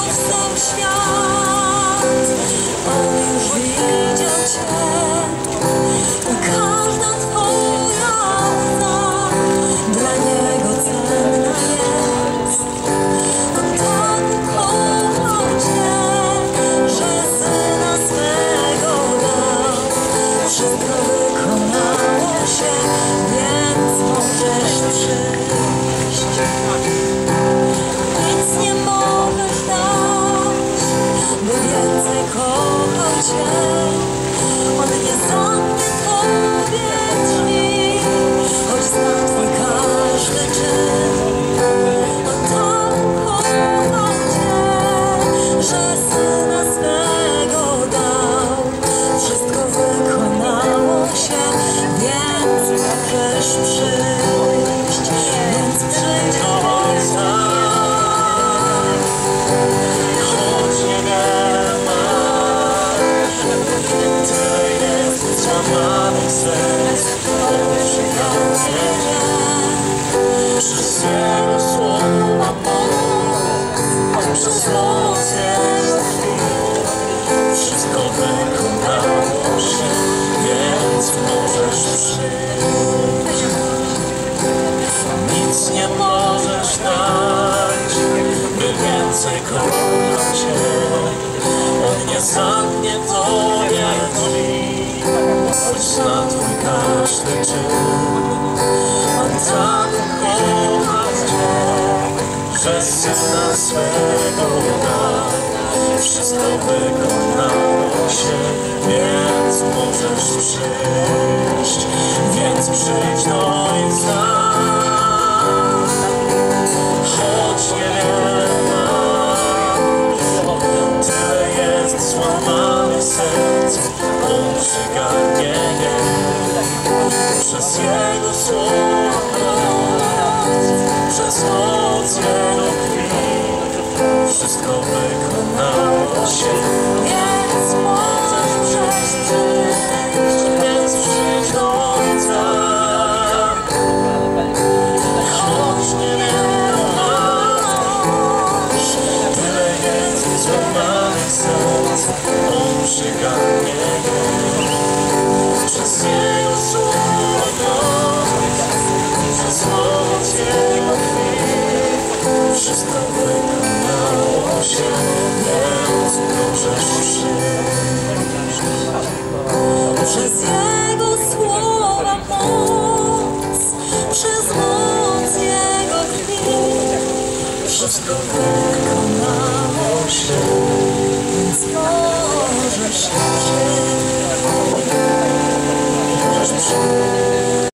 sam świat. On już widział Cię i każda Twoja łza dla Niego cenna jest. On tak ukochał Cię, że Syna swego dał. Wszystko wykonało się, więc możesz przyjść. Nic nie możesz dać, by więcej kochał Cię. On nie zamknie Tobie drzwi, choć zna Twój każdy czyn. On tak ukochał Cię, że Syna swego dał. Wszystko wykonało się, więc możesz przyjść. Więc przyjdź do Ojca. Choć niewiele masz, tyle jest złamanych serc, przyjaciele. Przez Jego słowa moc, przez moc Jego krwi, wszystko wykonało się, więc możesz przyjść. Nic nie możesz dać, by więcej kochał Cię. On nie zamknie Tobie drzwi, choć zna Twój każdy czyn. On tak ukochał Cię, że Syna swego dał. Wszystko wykonało się, więc możesz przyjść. Więc przyjdź do Ojca. Choć niewiele masz, tyle jest złamanych serc, On przygarnie je. Przez Jego słowa, przez moc Jego krwi, wszystko wykonało się, więc możesz przyjść. Więc przyjdź do Ojca. Choć niewiele masz, tyle jest złamanych serc, On przygarnie je. Przez Jego słowa, przez moc Jego krwi, wszystko wykonało się, więc możesz przyjść. Przez Jego słowa moc, przez moc Jego krwi, wszystko wykonało się, więc możesz przyjść. Możesz przyjść.